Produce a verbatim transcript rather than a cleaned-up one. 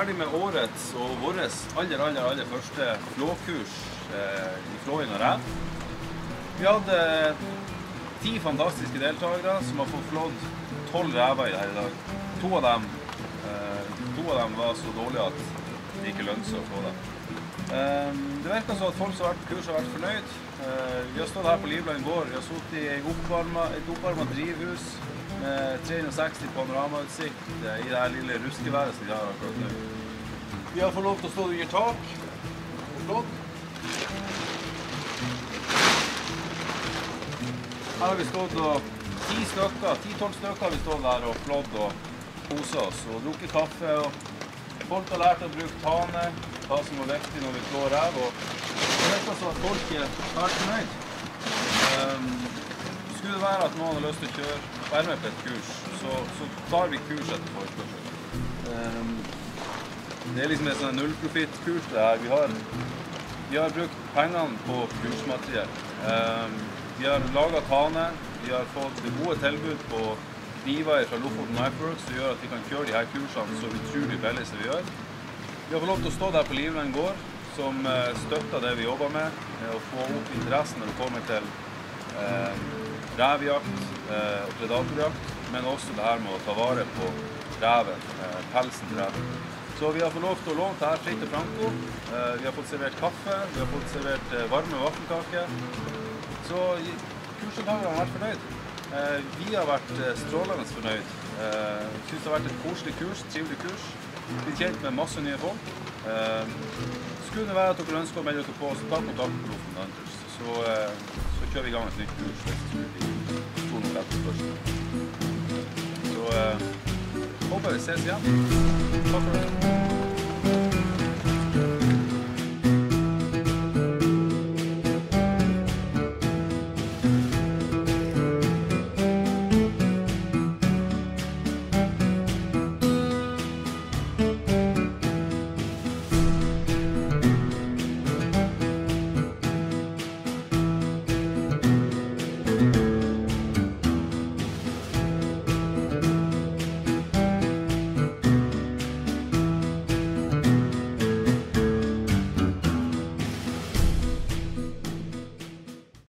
ferdig med årets og våres aller, aller, aller første flåkurs eh, i flåing av rev. Vi hadde ti fantastiske deltakere som har fått flådd tolv rever her i dag. To av dem, eh, to av dem var så dårlige at det ikke lønner seg å flå dem. Eh, det virker så at folk som har vært på kurs har vært fornøyd. Eh, vi har stått her på Livland gård. Vi har stått i et oppvarmet drivhus med tre hundre og seksti panoramautsikt i det her lille ruskeværet som vi har akkurat nå. Vi har fått lov til å stå under tak og flådd. Her har vi stått og ti stykker, ti-tolv stykker har vi stått der og flådd og koset oss og drukket kaffe. Og folk har lært å bruke tane, hva som er viktig når vi flår rev. Og det virker så at folk er svært fornøyd. Um, Skulle det være at noen har lyst til å kjøre, være med på et kurs, så, så tar vi kurs etter forespørsel. Um, det er liksom et sånn nullprofitt-kurs det her. Vi har, vi har brukt pengene på kursmateriell. Um, vi har laget tane, vi har fått gode tilbud på kniver fra Lofoten Knife Works, som gjør at vi kan kjøre de her kursene så utrolig billig som vi gjør. Vi har fått lov til å stå der på Livland gård, som støtter det vi jobber med, å få opp interessen når det kommer til um, revjakt eh, og predatorjakt, men også det her med å ta vare på reven, eh, pelsen til reven. Så vi har fått lov til å låne det her fritt og franko. Eh, vi har fått servert kaffe, vi har fått servert eh, varme vaffelkake. Så kursdeltakerne har vært fornøyd. Eh, vi har vært eh, strålende fornøyd. Eh, synes det har vært et koselig kurs, trivelig kurs. Vi er kjent med masse nye folk. Eh, skulle det være at dere ønsker å melde dere på, så ta kontakt med Lofoten Hunters. Så, eh, så kjører vi i gang et nytt kurs hvis det skulle bli stor nok etter først. Så eh, håper vi ses igjen. Takk for det.